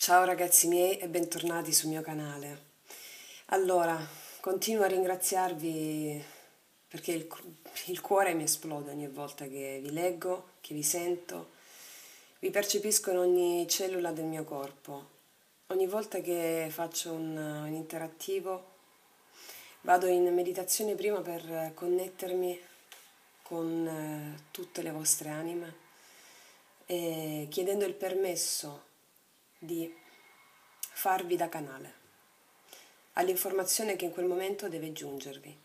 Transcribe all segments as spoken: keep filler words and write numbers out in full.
Ciao ragazzi miei e bentornati sul mio canale. Allora, continuo a ringraziarvi perché il, il cuore mi esplode ogni volta che vi leggo, che vi sento, vi percepisco in ogni cellula del mio corpo. Ogni volta che faccio un, un interattivo vado in meditazione prima per connettermi con eh, tutte le vostre anime e chiedendo il permesso di farvi da canale all'informazione che in quel momento deve giungervi.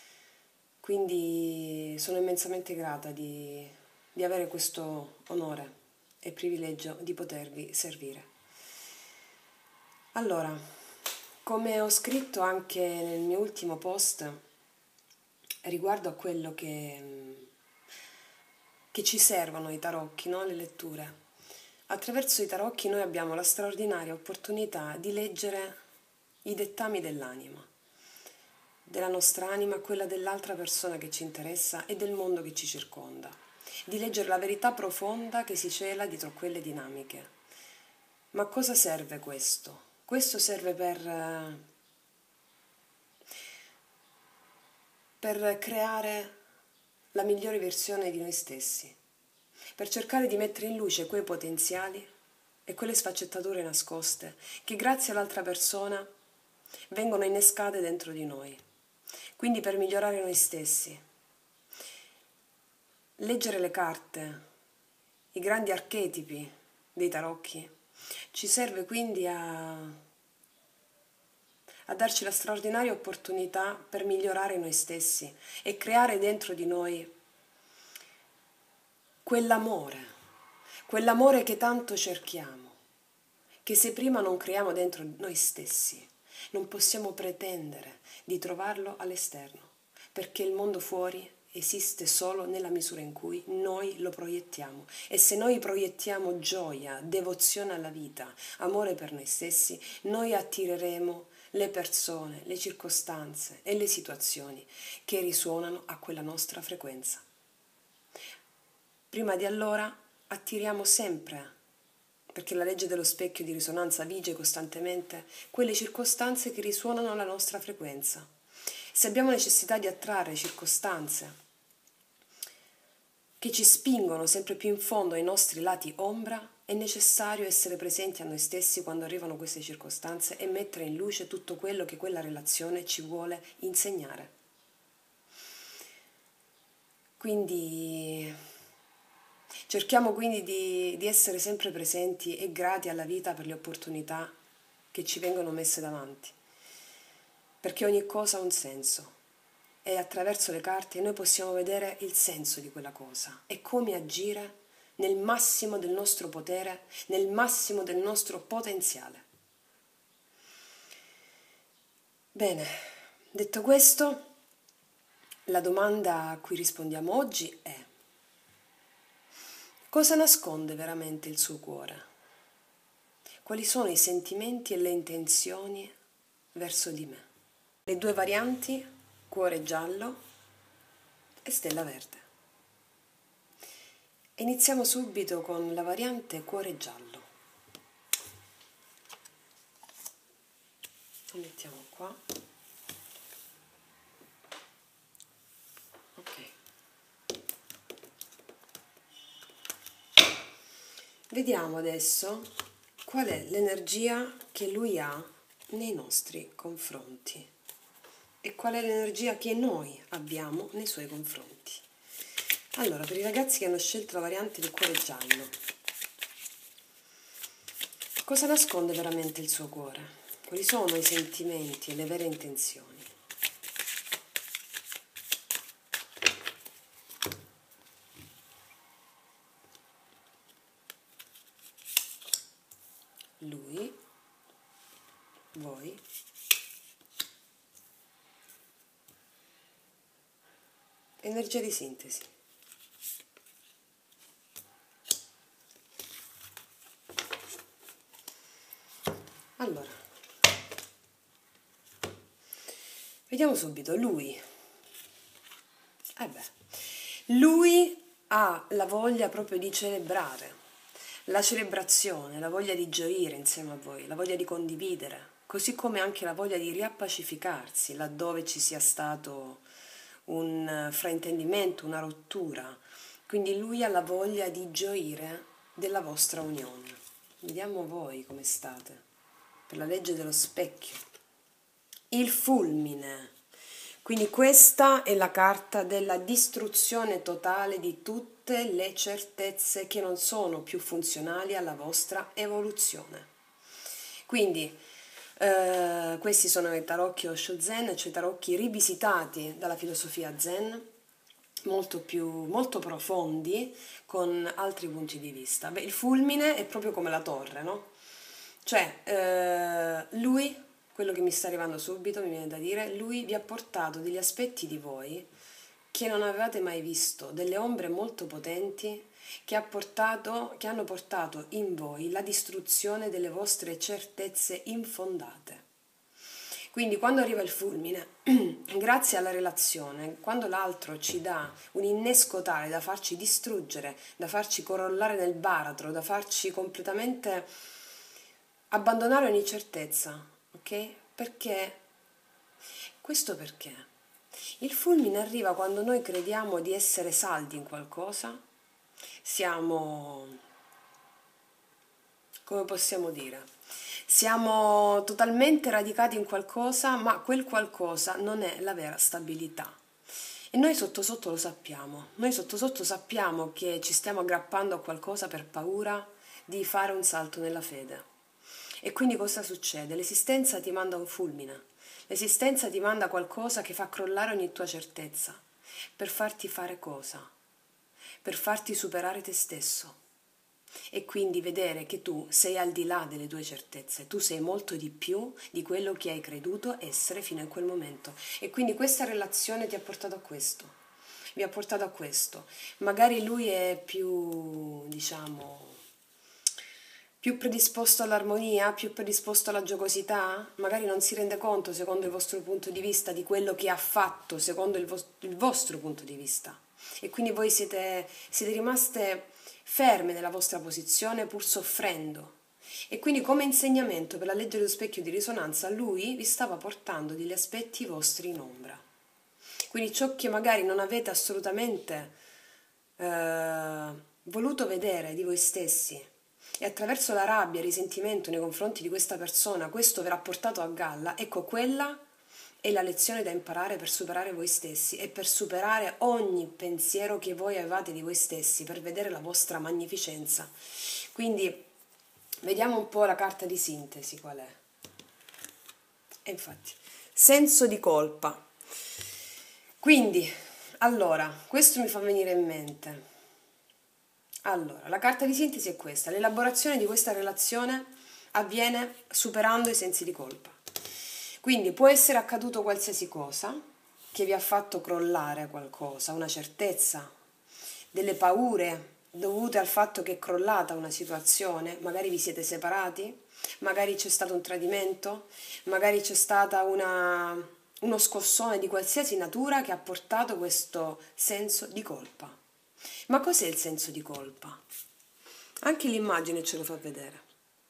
Quindi sono immensamente grata di, di avere questo onore e privilegio di potervi servire. Allora, come ho scritto anche nel mio ultimo post riguardo a quello che, che ci servono i tarocchi, no? Le letture. Attraverso i tarocchi noi abbiamo la straordinaria opportunità di leggere i dettami dell'anima, della nostra anima, quella dell'altra persona che ci interessa e del mondo che ci circonda, di leggere la verità profonda che si cela dietro quelle dinamiche. Ma a cosa serve questo? Questo serve per, per creare la migliore versione di noi stessi, per cercare di mettere in luce quei potenziali e quelle sfaccettature nascoste che grazie all'altra persona vengono innescate dentro di noi. Quindi per migliorare noi stessi. Leggere le carte, i grandi archetipi dei tarocchi, ci serve quindi a, a darci la straordinaria opportunità per migliorare noi stessi e creare dentro di noi quell'amore, quell'amore che tanto cerchiamo, che se prima non creiamo dentro noi stessi, non possiamo pretendere di trovarlo all'esterno, perché il mondo fuori esiste solo nella misura in cui noi lo proiettiamo. E se noi proiettiamo gioia, devozione alla vita, amore per noi stessi, noi attireremo le persone, le circostanze e le situazioni che risuonano a quella nostra frequenza. Prima di allora attiriamo sempre, perché la legge dello specchio di risonanza vige costantemente, quelle circostanze che risuonano alla nostra frequenza. Se abbiamo necessità di attrarre circostanze che ci spingono sempre più in fondo ai nostri lati ombra, è necessario essere presenti a noi stessi quando arrivano queste circostanze e mettere in luce tutto quello che quella relazione ci vuole insegnare. Quindi cerchiamo quindi di, di essere sempre presenti e grati alla vita per le opportunità che ci vengono messe davanti, perché ogni cosa ha un senso e attraverso le carte noi possiamo vedere il senso di quella cosa e come agire nel massimo del nostro potere, nel massimo del nostro potenziale. Bene, detto questo, la domanda a cui rispondiamo oggi è: cosa nasconde veramente il suo cuore? Quali sono i sentimenti e le intenzioni verso di me? Le due varianti, cuore giallo e stella verde. Iniziamo subito con la variante cuore giallo. Lo mettiamo qua. Ok. Vediamo adesso qual è l'energia che lui ha nei nostri confronti e qual è l'energia che noi abbiamo nei suoi confronti. Allora, per i ragazzi che hanno scelto la variante del cuore giallo, cosa nasconde veramente il suo cuore? Quali sono i sentimenti e le vere intenzioni? Lui, voi, energia di sintesi. Allora, vediamo subito. Lui, eh beh, lui ha la voglia proprio di celebrare, la celebrazione, la voglia di gioire insieme a voi, la voglia di condividere, così come anche la voglia di riappacificarsi laddove ci sia stato un fraintendimento, una rottura. Quindi lui ha la voglia di gioire della vostra unione. Vediamo voi come state. Per la legge dello specchio. Il fulmine. Quindi questa è la carta della distruzione totale di tutte le certezze che non sono più funzionali alla vostra evoluzione. Quindi eh, questi sono i tarocchi Osho Zen, cioè tarocchi rivisitati dalla filosofia Zen, molto più molto profondi, con altri punti di vista. Beh, il fulmine è proprio come la torre, no? Cioè, eh, lui, quello che mi sta arrivando subito, mi viene da dire, lui vi ha portato degli aspetti di voi che non avevate mai visto, delle ombre molto potenti che, ha portato, che hanno portato in voi la distruzione delle vostre certezze infondate. Quindi quando arriva il fulmine, grazie alla relazione, quando l'altro ci dà un innesco tale da farci distruggere, da farci crollare nel baratro, da farci completamente abbandonare ogni certezza, ok? Perché? Questo perché? Il fulmine arriva quando noi crediamo di essere saldi in qualcosa, siamo, come possiamo dire, siamo totalmente radicati in qualcosa, ma quel qualcosa non è la vera stabilità. E noi sotto sotto lo sappiamo, noi sotto sotto sappiamo che ci stiamo aggrappando a qualcosa per paura di fare un salto nella fede. E quindi cosa succede? L'esistenza ti manda un fulmine, l'esistenza ti manda qualcosa che fa crollare ogni tua certezza, per farti fare cosa? Per farti superare te stesso. E quindi vedere che tu sei al di là delle tue certezze, tu sei molto di più di quello che hai creduto essere fino a quel momento. E quindi questa relazione ti ha portato a questo, vi ha portato a questo. Magari lui è più, diciamo, più predisposto all'armonia, più predisposto alla giocosità, magari non si rende conto, secondo il vostro punto di vista, di quello che ha fatto, secondo il, vos- il vostro punto di vista. E quindi voi siete, siete rimaste ferme nella vostra posizione pur soffrendo. E quindi come insegnamento per la legge dello specchio di risonanza, lui vi stava portando degli aspetti vostri in ombra. Quindi ciò che magari non avete assolutamente eh, voluto vedere di voi stessi, e attraverso la rabbia e il risentimento nei confronti di questa persona questo verrà portato a galla, ecco, quella è la lezione da imparare per superare voi stessi e per superare ogni pensiero che voi avevate di voi stessi, per vedere la vostra magnificenza. Quindi vediamo un po' la carta di sintesi qual è. E infatti, senso di colpa. Quindi, allora, questo mi fa venire in mente. Allora, la carta di sintesi è questa. L'elaborazione di questa relazione avviene superando i sensi di colpa. Quindi può essere accaduto qualsiasi cosa che vi ha fatto crollare qualcosa, una certezza, delle paure dovute al fatto che è crollata una situazione, magari vi siete separati, magari c'è stato un tradimento, magari c'è stata una, uno scossone di qualsiasi natura che ha portato questo senso di colpa. Ma cos'è il senso di colpa? Anche l'immagine ce lo fa vedere.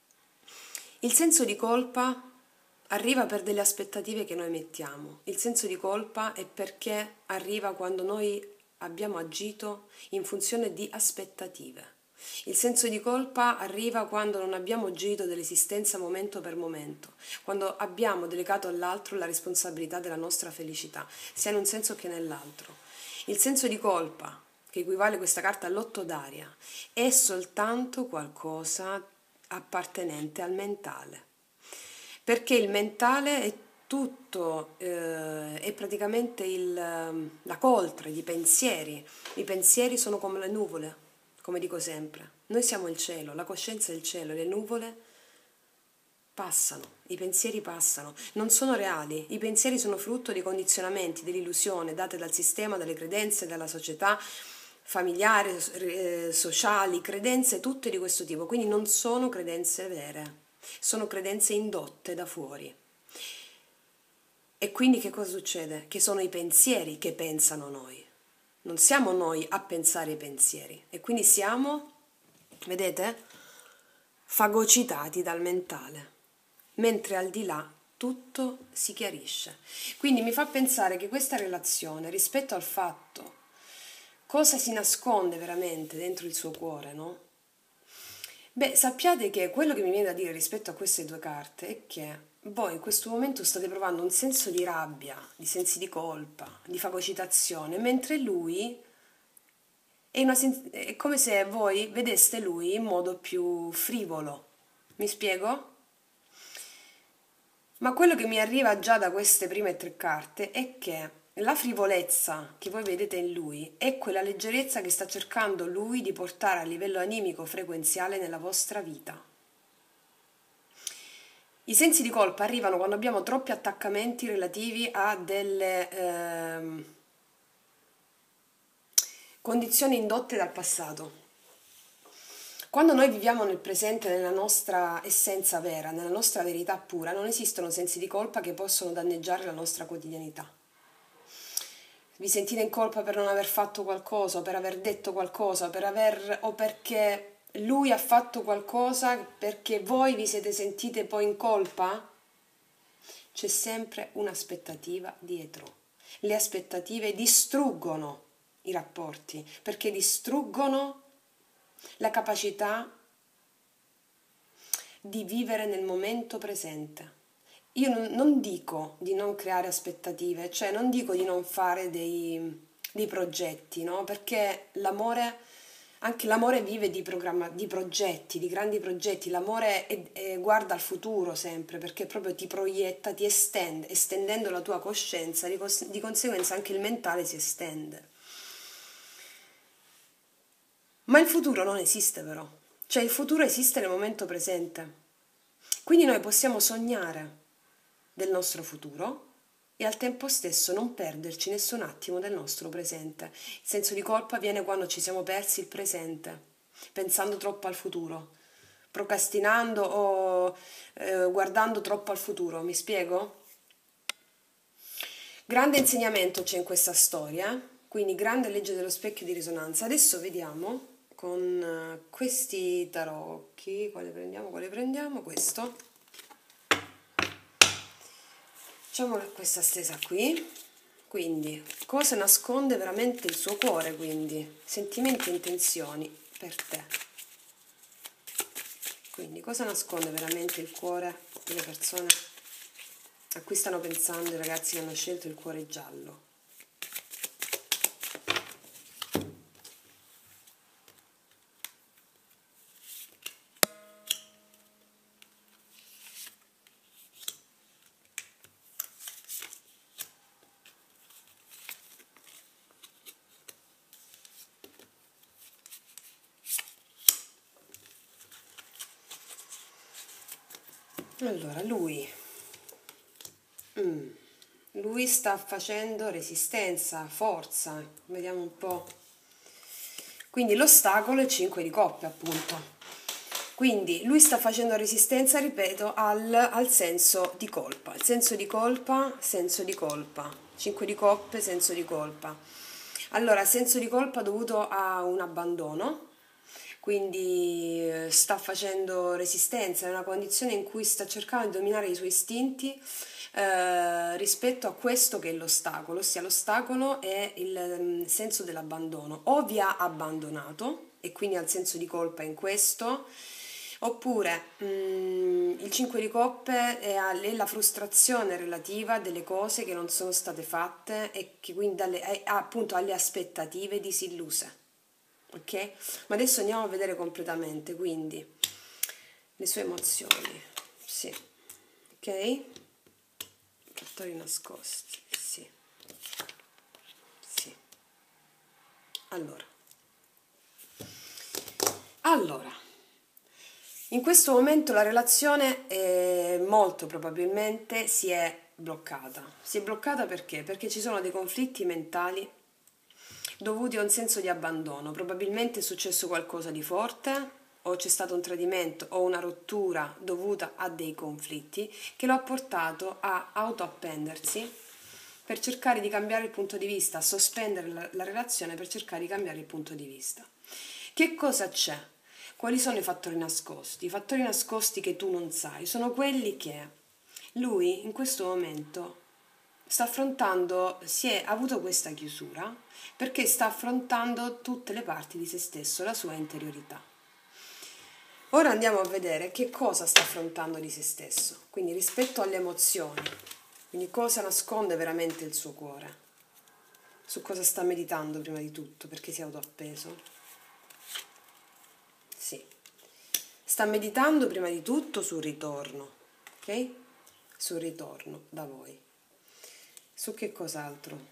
Il senso di colpa arriva per delle aspettative che noi mettiamo. Il senso di colpa è perché arriva quando noi abbiamo agito in funzione di aspettative. Il senso di colpa arriva quando non abbiamo agito dell'esistenza momento per momento, quando abbiamo delegato all'altro la responsabilità della nostra felicità, sia in un senso che nell'altro. Il senso di colpa, che equivale questa carta all'otto d'aria, è soltanto qualcosa appartenente al mentale. Perché il mentale è tutto, eh, è praticamente il, la coltre di pensieri. I pensieri sono come le nuvole, come dico sempre. Noi siamo il cielo, la coscienza è il cielo, le nuvole passano, i pensieri passano, non sono reali, i pensieri sono frutto dei condizionamenti, dell'illusione date dal sistema, dalle credenze, dalla società familiari, eh, sociali, credenze tutte di questo tipo, quindi non sono credenze vere. Sono credenze indotte da fuori. E quindi che cosa succede? Che sono i pensieri che pensano noi. Non siamo noi a pensare i pensieri. E quindi siamo, vedete? fagocitati dal mentale, mentre al di là tutto si chiarisce. Quindi mi fa pensare che questa relazione, rispetto al fatto cosa si nasconde veramente dentro il suo cuore, no? Beh, sappiate che quello che mi viene da dire rispetto a queste due carte è che voi in questo momento state provando un senso di rabbia, di sensi di colpa, di fagocitazione, mentre lui è, una sen- è come se voi vedeste lui in modo più frivolo. Mi spiego? Ma quello che mi arriva già da queste prime tre carte è che la frivolezza che voi vedete in lui è quella leggerezza che sta cercando lui di portare a livello animico frequenziale nella vostra vita. I sensi di colpa arrivano quando abbiamo troppi attaccamenti relativi a delle ehm, condizioni indotte dal passato. Quando noi viviamo nel presente, nella nostra essenza vera, nella nostra verità pura, non esistono sensi di colpa che possono danneggiare la nostra quotidianità. Vi sentite in colpa per non aver fatto qualcosa, o per aver detto qualcosa, per aver, o perché lui ha fatto qualcosa, perché voi vi siete sentite poi in colpa? C'è sempre un'aspettativa dietro. Le aspettative distruggono i rapporti, perché distruggono la capacità di vivere nel momento presente. Io non, non dico di non creare aspettative, cioè non dico di non fare dei, dei progetti, no? Perché l'amore, anche l'amore vive di, programma, di progetti, di grandi progetti, l'amore è, è, guarda al futuro sempre, perché proprio ti proietta, ti estende, estendendo la tua coscienza, di, cos- di conseguenza anche il mentale si estende. Ma il futuro non esiste però, cioè il futuro esiste nel momento presente. Quindi noi possiamo sognare del nostro futuro e al tempo stesso non perderci nessun attimo del nostro presente. Il senso di colpa viene quando ci siamo persi il presente, pensando troppo al futuro, procrastinando o eh, guardando troppo al futuro. Mi spiego? Grande insegnamento c'è in questa storia, quindi grande legge dello specchio di risonanza. Adesso vediamo con questi tarocchi, quale prendiamo, quale prendiamo? Questo. Facciamo questa stesa qui. Quindi, cosa nasconde veramente il suo cuore, quindi? Sentimenti e intenzioni per te. Quindi, cosa nasconde veramente il cuore delle persone a cui stanno pensando i ragazzi che hanno scelto il cuore giallo? Allora, lui, mm, lui sta facendo resistenza, forza, vediamo un po'. Quindi l'ostacolo è cinque di coppe, appunto. Quindi lui sta facendo resistenza, ripeto, al, al senso di colpa. Il senso di colpa, senso di colpa. cinque di coppe, senso di colpa. Allora, senso di colpa dovuto a un abbandono, quindi eh, sta facendo resistenza, è una condizione in cui sta cercando di dominare i suoi istinti eh, rispetto a questo che è l'ostacolo, ossia l'ostacolo è il mm, senso dell'abbandono. O vi ha abbandonato e quindi ha il senso di colpa in questo, oppure mm, il cinque di coppe è, è la frustrazione relativa delle cose che non sono state fatte e che quindi dalle, è, appunto alle aspettative disilluse. Ok? Ma adesso andiamo a vedere completamente, quindi le sue emozioni. Sì. Ok? Fattori nascosti. Sì. Sì. Allora. Allora. In questo momento la relazione eh, molto probabilmente si è bloccata. Si è bloccata perché? Perché ci sono dei conflitti mentali dovuti a un senso di abbandono. Probabilmente è successo qualcosa di forte o c'è stato un tradimento o una rottura dovuta a dei conflitti che lo ha portato a autoappendersi per cercare di cambiare il punto di vista, a sospendere la, la relazione per cercare di cambiare il punto di vista. Che cosa c'è? Quali sono i fattori nascosti? I fattori nascosti che tu non sai sono quelli che lui in questo momento sta affrontando, si è ha avuto questa chiusura perché sta affrontando tutte le parti di se stesso, la sua interiorità. Ora andiamo a vedere che cosa sta affrontando di se stesso, quindi rispetto alle emozioni, quindi cosa nasconde veramente il suo cuore, su cosa sta meditando prima di tutto, perché si è autoappeso. Sì, sta meditando prima di tutto sul ritorno, ok? Sul ritorno da voi. Su che cos'altro?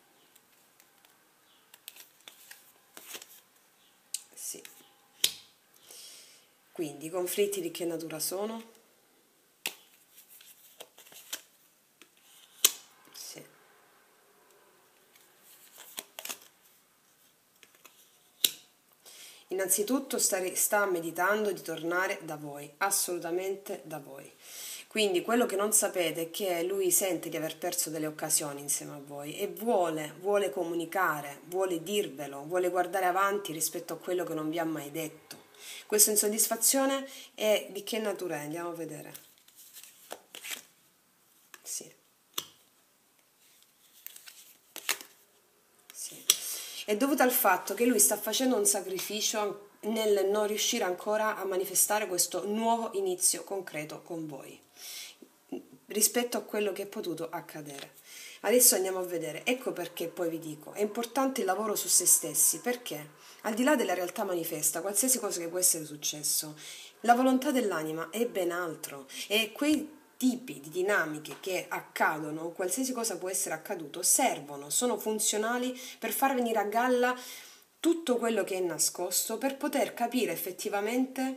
Sì. Quindi i conflitti di che natura sono? Sì. Innanzitutto sta, sta meditando di tornare da voi, assolutamente da voi. Quindi quello che non sapete è che lui sente di aver perso delle occasioni insieme a voi e vuole, vuole comunicare, vuole dirvelo, vuole guardare avanti rispetto a quello che non vi ha mai detto. Questa insoddisfazione è di che natura è? Andiamo a vedere. Sì. Sì. È dovuta al fatto che lui sta facendo un sacrificio nel non riuscire ancora a manifestare questo nuovo inizio concreto con voi rispetto a quello che è potuto accadere. Adesso andiamo a vedere, ecco perché poi vi dico, è importante il lavoro su se stessi, perché al di là della realtà manifesta, qualsiasi cosa che può essere successo, la volontà dell'anima è ben altro, e quei tipi di dinamiche che accadono, qualsiasi cosa può essere accaduto, servono, sono funzionali per far venire a galla tutto quello che è nascosto, per poter capire effettivamente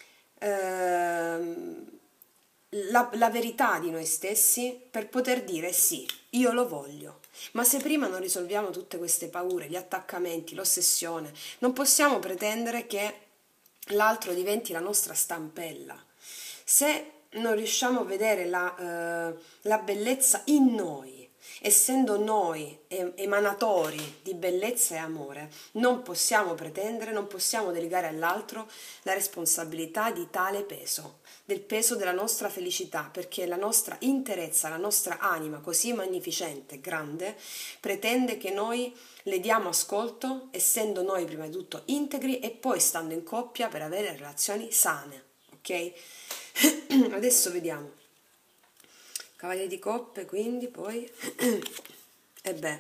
ehm, La, la verità di noi stessi, per poter dire sì, io lo voglio. Ma se prima non risolviamo tutte queste paure, gli attaccamenti, l'ossessione, non possiamo pretendere che l'altro diventi la nostra stampella. Se non riusciamo a vedere la, eh, la bellezza in noi, essendo noi emanatori di bellezza e amore, non possiamo pretendere, non possiamo delegare all'altro la responsabilità di tale peso, del peso della nostra felicità, perché la nostra interezza, la nostra anima così magnificente, grande, pretende che noi le diamo ascolto, essendo noi prima di tutto integri e poi stando in coppia per avere relazioni sane, ok? Adesso vediamo. Cavaliere di coppe, quindi poi e beh,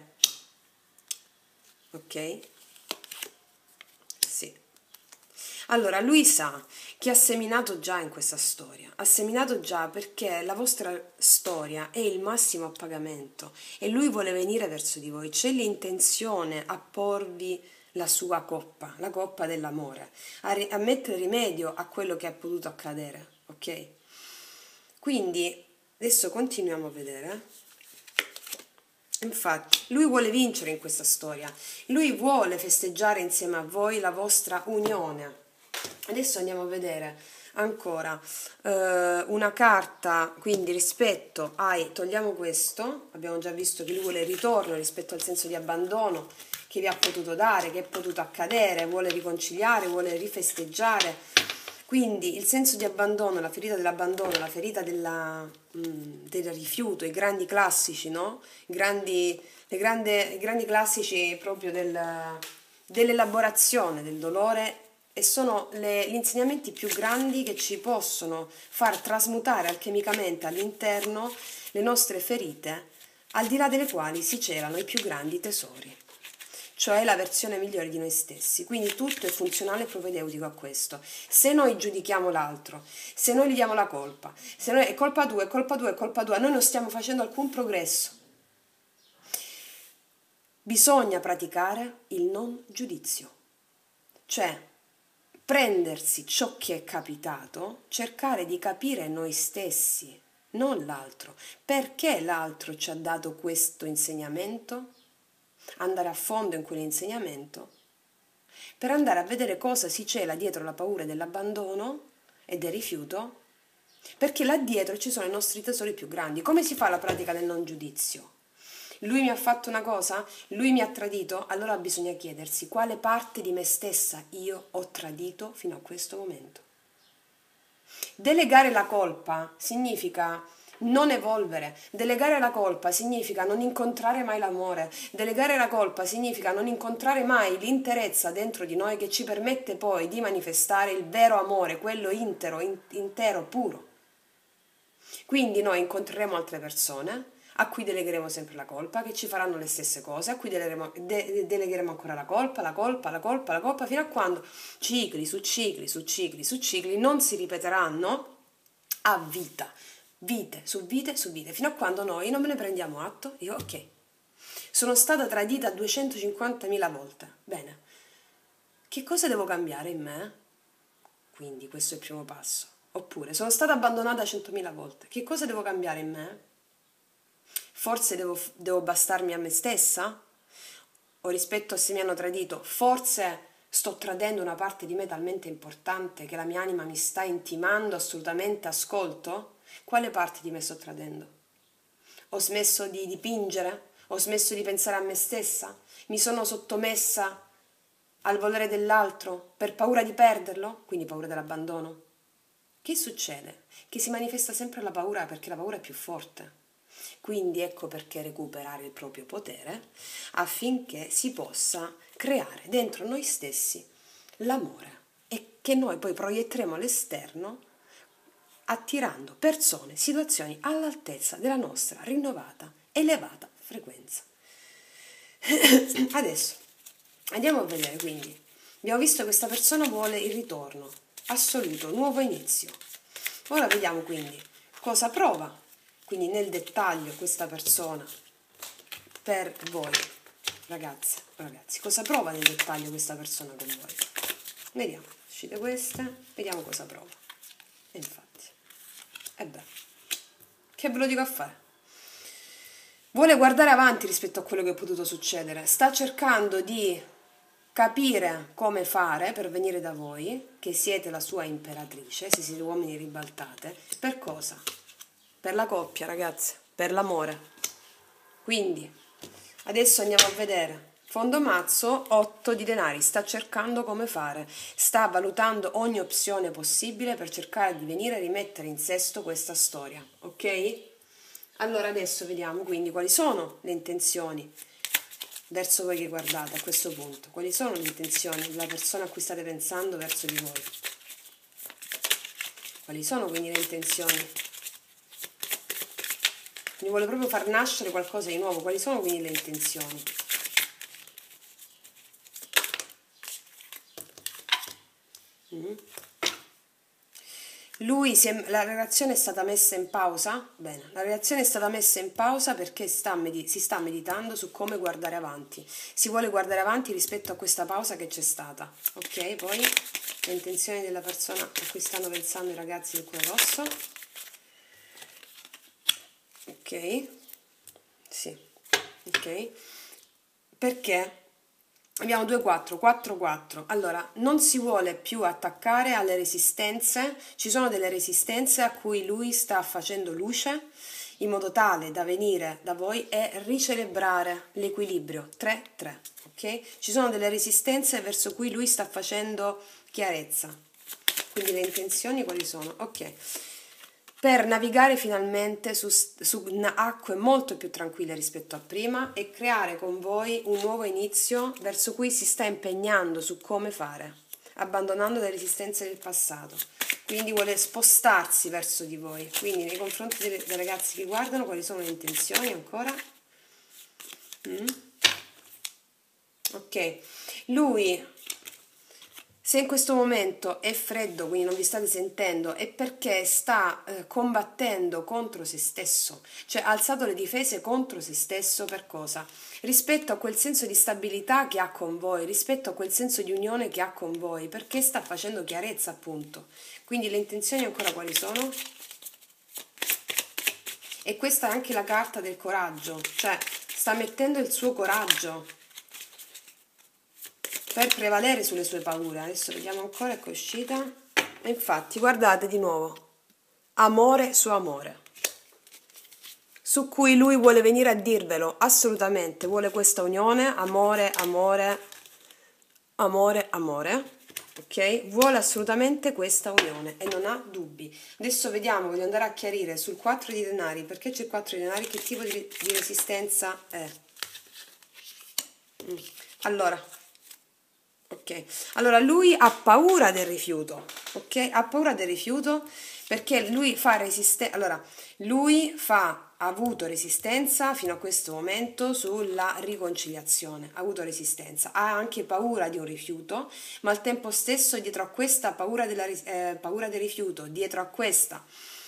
ok? Sì. Allora, lui sa che ha seminato già in questa storia, ha seminato già perché la vostra storia è il massimo appagamento e lui vuole venire verso di voi, c'è l'intenzione a porvi la sua coppa, la coppa dell'amore, a, ri- a mettere rimedio a quello che è potuto accadere, ok? Quindi, adesso continuiamo a vedere. Infatti, lui vuole vincere in questa storia, lui vuole festeggiare insieme a voi la vostra unione. Adesso andiamo a vedere ancora eh, una carta, quindi rispetto ai, togliamo questo, abbiamo già visto che lui vuole il ritorno rispetto al senso di abbandono che vi ha potuto dare, che è potuto accadere, vuole riconciliare, vuole rifesteggiare. Quindi il senso di abbandono, la ferita dell'abbandono, la ferita della, mh, del rifiuto, i grandi classici, no? I grandi, le grande, i grandi classici proprio del, dell'elaborazione del dolore, e sono le, gli insegnamenti più grandi che ci possono far trasmutare alchemicamente all'interno le nostre ferite, al di là delle quali si celano i più grandi tesori, cioè la versione migliore di noi stessi. Quindi tutto è funzionale e propedeutico a questo. Se noi giudichiamo l'altro, se noi gli diamo la colpa, se noi è colpa tua, è colpa tua, è colpa tua, noi non stiamo facendo alcun progresso. Bisogna praticare il non giudizio, cioè prendersi ciò che è capitato, cercare di capire noi stessi, non l'altro. Perché l'altro ci ha dato questo insegnamento? Andare a fondo in quell'insegnamento per andare a vedere cosa si cela dietro la paura dell'abbandono e del rifiuto, perché là dietro ci sono i nostri tesori più grandi. Come si fa la pratica del non giudizio? Lui mi ha fatto una cosa? Lui mi ha tradito? Allora bisogna chiedersi quale parte di me stessa io ho tradito fino a questo momento. Delegare la colpa significa non evolvere, delegare la colpa significa non incontrare mai l'amore, delegare la colpa significa non incontrare mai l'interezza dentro di noi che ci permette poi di manifestare il vero amore, quello intero, in- intero, puro. Quindi noi incontreremo altre persone a cui delegheremo sempre la colpa, che ci faranno le stesse cose, a cui delegheremo, de- delegheremo ancora la colpa, la colpa, la colpa, la colpa, fino a quando cicli su cicli su cicli su cicli non si ripeteranno a vita, vite su vite su vite, fino a quando noi non me ne prendiamo atto. Io, ok, sono stata tradita duecentocinquantamila volte, bene, che cosa devo cambiare in me? Quindi questo è il primo passo. Oppure, sono stata abbandonata centomila volte, che cosa devo cambiare in me? Forse devo, devo bastarmi a me stessa? O rispetto a se mi hanno tradito, forse sto tradendo una parte di me talmente importante che la mia anima mi sta intimando assolutamente ascolto? Quale parte di me sto tradendo? Ho smesso di dipingere? Ho smesso di pensare a me stessa? Mi sono sottomessa al volere dell'altro per paura di perderlo? Quindi paura dell'abbandono? Che succede? Che si manifesta sempre la paura perché la paura è più forte. Quindi ecco perché recuperare il proprio potere affinché si possa creare dentro noi stessi l'amore e che noi poi proietteremo all'esterno attirando persone, situazioni all'altezza della nostra rinnovata, elevata frequenza. Adesso andiamo a vedere quindi. Abbiamo visto che questa persona vuole il ritorno assoluto, nuovo inizio. Ora vediamo quindi cosa prova, quindi nel dettaglio questa persona per voi, ragazze, ragazzi, cosa prova nel dettaglio questa persona con voi. Vediamo, uscite queste, vediamo cosa prova. E infatti, e beh, che ve lo dico a fare? Vuole guardare avanti rispetto a quello che è potuto succedere, sta cercando di capire come fare per venire da voi, che siete la sua imperatrice, se siete uomini ribaltate, per cosa? Per la coppia, ragazze, per l'amore. Quindi, adesso andiamo a vedere. Fondo mazzo, otto di denari, sta cercando come fare, sta valutando ogni opzione possibile per cercare di venire a rimettere in sesto questa storia, ok? Allora adesso vediamo quindi quali sono le intenzioni verso voi che guardate a questo punto. Quali sono le intenzioni della persona a cui state pensando verso di voi? Quali sono quindi le intenzioni? Mi vuole proprio far nascere qualcosa di nuovo. Quali sono quindi le intenzioni? Mm. Lui si è, la relazione è stata messa in pausa? Bene, la relazione è stata messa in pausa perché sta medi- si sta meditando su come guardare avanti. Si vuole guardare avanti rispetto a questa pausa che c'è stata. Ok, poi le intenzioni della persona a cui stanno pensando i ragazzi del cuore rosso. Ok, sì, ok. Perché? Abbiamo due quattro, quattro quattro. Allora, non si vuole più attaccare alle resistenze, ci sono delle resistenze a cui lui sta facendo luce in modo tale da venire da voi e ricelebrare l'equilibrio tre tre, ok? Ci sono delle resistenze verso cui lui sta facendo chiarezza. Quindi le intenzioni quali sono? Ok. Per navigare finalmente su, su acque molto più tranquille rispetto a prima e creare con voi un nuovo inizio verso cui si sta impegnando su come fare, abbandonando le resistenze del passato. Quindi vuole spostarsi verso di voi. Quindi nei confronti dei, dei ragazzi che guardano, quali sono le intenzioni ancora? Mm. Ok, lui... Se in questo momento è freddo, quindi non vi state sentendo, è perché sta eh, combattendo contro se stesso, cioè ha alzato le difese contro se stesso per cosa? Rispetto a quel senso di stabilità che ha con voi, rispetto a quel senso di unione che ha con voi, perché sta facendo chiarezza appunto. Quindi le intenzioni ancora quali sono? E questa è anche la carta del coraggio, cioè sta mettendo il suo coraggio per prevalere sulle sue paure. Adesso vediamo ancora, ecco, è uscita. E infatti, guardate di nuovo, amore su amore. su cui lui vuole venire a dirvelo, assolutamente, vuole questa unione, amore, amore, amore, amore, ok? Vuole assolutamente questa unione e non ha dubbi. Adesso vediamo, voglio andare a chiarire sul quattro di denari, perché c'è il quattro di denari, che tipo di, di resistenza è. Mm. Allora, ok, allora lui ha paura del rifiuto, ok? Ha paura del rifiuto perché lui fa resistenza, allora, lui fa, ha avuto resistenza fino a questo momento sulla riconciliazione, ha avuto resistenza, ha anche paura di un rifiuto, ma al tempo stesso dietro a questa paura, della, eh, paura del rifiuto, dietro a questa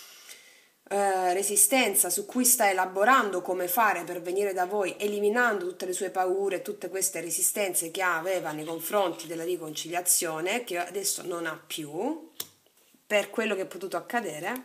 eh, resistenza su cui sta elaborando come fare per venire da voi, eliminando tutte le sue paure, tutte queste resistenze che aveva nei confronti della riconciliazione, che adesso non ha più, per quello che è potuto accadere,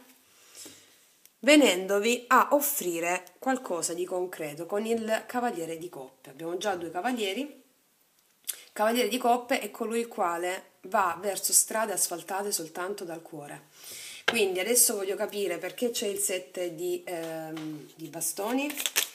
venendovi a offrire qualcosa di concreto con il Cavaliere di Coppe. Abbiamo già due cavalieri. Cavaliere di Coppe è colui il quale va verso strade asfaltate soltanto dal cuore. Quindi adesso voglio capire perché c'è il sette di, ehm, di bastoni.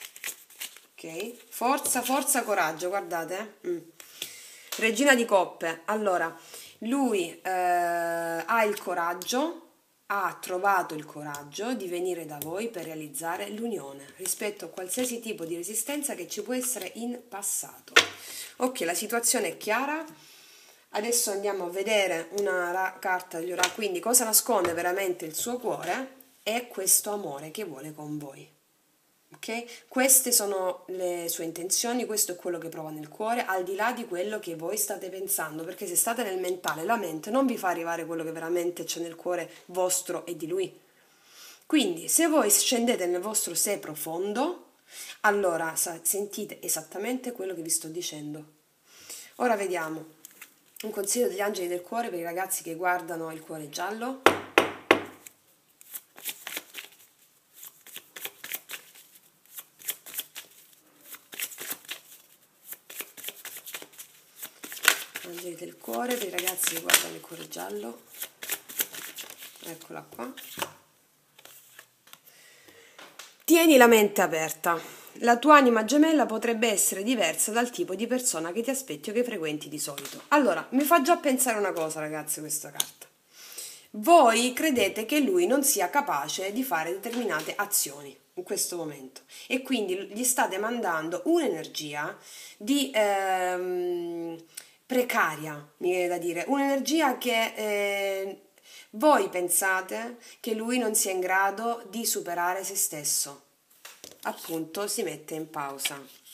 Ok, forza, forza, coraggio, guardate. Mm. Regina di Coppe. Allora, lui eh, ha il coraggio, ha trovato il coraggio di venire da voi per realizzare l'unione rispetto a qualsiasi tipo di resistenza che ci può essere in passato. Ok, la situazione è chiara. Adesso andiamo a vedere una carta degli oracoli, quindi cosa nasconde veramente il suo cuore è questo amore che vuole con voi. Ok? Queste sono le sue intenzioni, questo è quello che prova nel cuore, al di là di quello che voi state pensando, perché se state nel mentale, la mente non vi fa arrivare quello che veramente c'è nel cuore vostro e di lui. Quindi, se voi scendete nel vostro sé profondo, allora sentite esattamente quello che vi sto dicendo. Ora vediamo. Un consiglio degli angeli del cuore per i ragazzi che guardano il cuore giallo. Angeli del cuore per i ragazzi che guardano il cuore giallo. Eccola qua. Tieni la mente aperta. La tua anima gemella potrebbe essere diversa dal tipo di persona che ti aspetti o che frequenti di solito. Allora, mi fa già pensare una cosa, ragazzi, questa carta. Voi credete che lui non sia capace di fare determinate azioni in questo momento e quindi gli state mandando un'energia di ehm, precaria, mi viene da dire, un'energia che eh, voi pensate che lui non sia in grado di superare se stesso. Appunto si mette in pausa.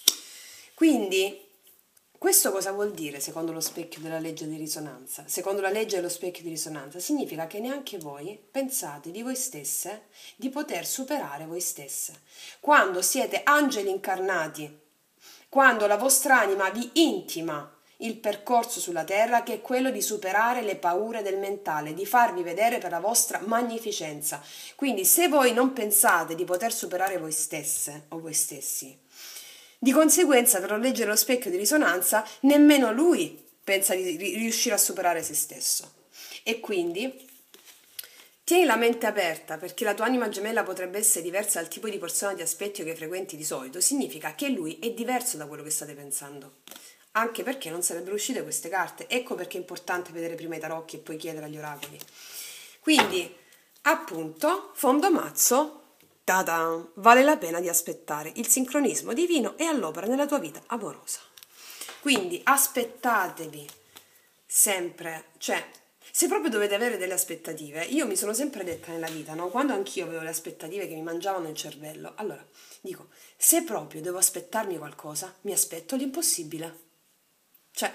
Quindi questo cosa vuol dire secondo lo specchio della legge di risonanza? Secondo la legge dello specchio di risonanza significa che neanche voi pensate di voi stesse di poter superare voi stesse. Quando siete angeli incarnati, quando la vostra anima vi intima il percorso sulla terra, che è quello di superare le paure del mentale, di farvi vedere per la vostra magnificenza. Quindi se voi non pensate di poter superare voi stesse o voi stessi, di conseguenza per la legge dello specchio di risonanza nemmeno lui pensa di riuscire a superare se stesso. E quindi tieni la mente aperta, perché la tua anima gemella potrebbe essere diversa dal tipo di persona che ti aspetti o che frequenti di solito. Significa che lui è diverso da quello che state pensando. Anche perché non sarebbero uscite queste carte. Ecco perché è importante vedere prima i tarocchi e poi chiedere agli oracoli. Quindi, appunto, fondo mazzo, ta-da, vale la pena di aspettare. Il sincronismo divino è all'opera nella tua vita amorosa. Quindi aspettatevi sempre, cioè, se proprio dovete avere delle aspettative, io mi sono sempre detta nella vita, no? Quando anch'io avevo le aspettative che mi mangiavano il cervello, allora dico, se proprio devo aspettarmi qualcosa, mi aspetto l'impossibile. Cioè,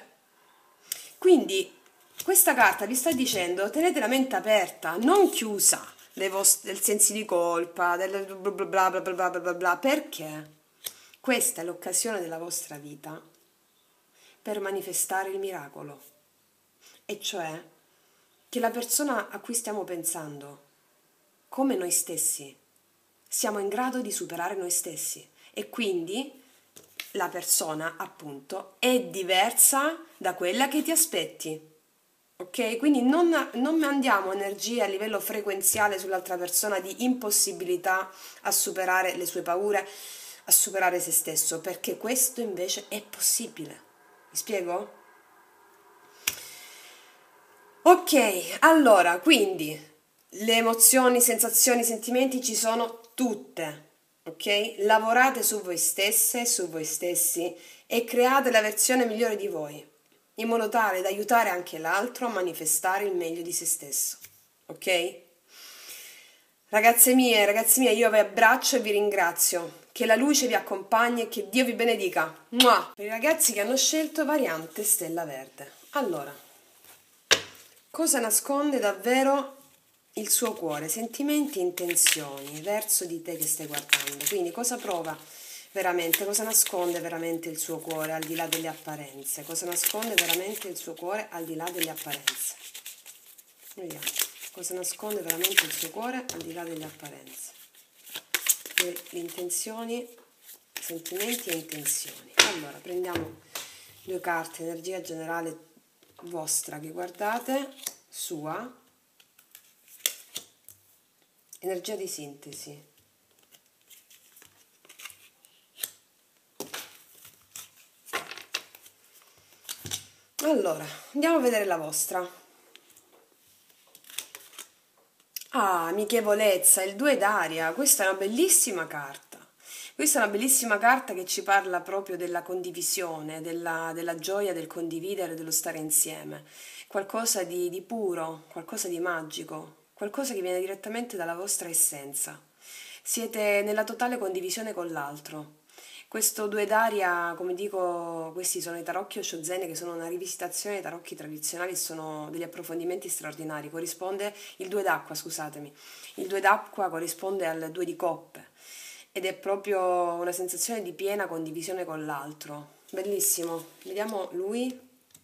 quindi questa carta vi sta dicendo tenete la mente aperta, non chiusa dei, vostri, del sensi di colpa, del bla bla bla bla bla bla bla, perché questa è l'occasione della vostra vita per manifestare il miracolo, e cioè che la persona a cui stiamo pensando, come noi stessi, siamo in grado di superare noi stessi e quindi la persona, appunto, è diversa da quella che ti aspetti. ok? Quindi non, non mandiamo energie a livello frequenziale sull'altra persona di impossibilità a superare le sue paure, a superare se stesso, perché questo invece è possibile. Mi spiego? Ok, allora, quindi le emozioni, sensazioni, sentimenti ci sono tutte, ok? Lavorate su voi stesse, su voi stessi e create la versione migliore di voi, in modo tale da aiutare anche l'altro a manifestare il meglio di se stesso, ok? Ragazze mie, ragazzi miei, io vi abbraccio e vi ringrazio. Che la luce vi accompagni e che Dio vi benedica. Mua! Per i ragazzi che hanno scelto variante Stella Verde. Allora, cosa nasconde davvero il suo cuore? Sentimenti e intenzioni verso di te che stai guardando. Quindi cosa prova veramente? Cosa nasconde veramente il suo cuore al di là delle apparenze? Cosa nasconde veramente il suo cuore al di là delle apparenze? Vediamo. Cosa nasconde veramente il suo cuore al di là delle apparenze? Le, le intenzioni, sentimenti e intenzioni. Allora, prendiamo due carte, energia generale vostra che guardate, sua, energia di sintesi. Allora, andiamo a vedere la vostra. Ah, amichevolezza, il due d'aria, questa è una bellissima carta. Questa è una bellissima carta che ci parla proprio della condivisione, della, della gioia del condividere, dello stare insieme. Qualcosa di, di puro, qualcosa di magico, qualcosa che viene direttamente dalla vostra essenza. Siete nella totale condivisione con l'altro. Questo due d'aria, come dico, questi sono i tarocchi Shozen, che sono una rivisitazione dei tarocchi tradizionali, sono degli approfondimenti straordinari. Corrisponde il due d'acqua, scusatemi. Il due d'acqua corrisponde al due di coppe ed è proprio una sensazione di piena condivisione con l'altro. Bellissimo. Vediamo lui.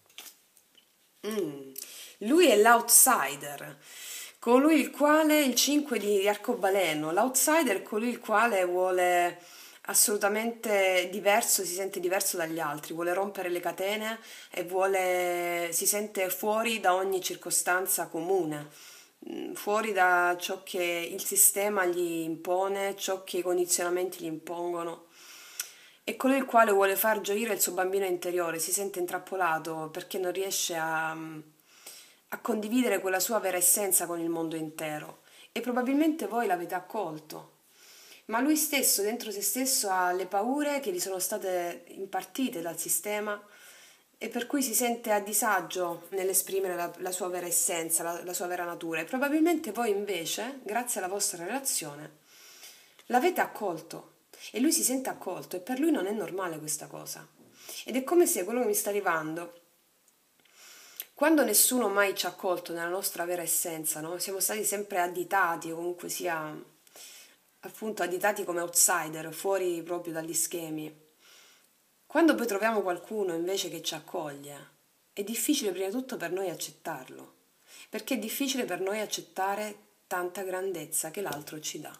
Mm. Lui è l'outsider, colui il quale, il cinque di arcobaleno, l'outsider è colui il quale vuole assolutamente diverso, si sente diverso dagli altri, vuole rompere le catene e vuole, si sente fuori da ogni circostanza comune, mm, fuori da ciò che il sistema gli impone, ciò che i condizionamenti gli impongono. È colui il quale vuole far gioire il suo bambino interiore, si sente intrappolato perché non riesce a, a condividere quella sua vera essenza con il mondo intero. E probabilmente voi l'avete accolto, ma lui stesso, dentro se stesso, ha le paure che gli sono state impartite dal sistema e per cui si sente a disagio nell'esprimere la, la sua vera essenza, la, la sua vera natura. E probabilmente voi invece, grazie alla vostra relazione, l'avete accolto e lui si sente accolto e per lui non è normale questa cosa. Ed è come se quello che mi sta arrivando, quando nessuno mai ci ha accolto nella nostra vera essenza, no? Siamo stati sempre additati o comunque sia appunto additati come outsider, fuori proprio dagli schemi. Quando poi troviamo qualcuno invece che ci accoglie, è difficile prima di tutto per noi accettarlo, perché è difficile per noi accettare tanta grandezza che l'altro ci dà.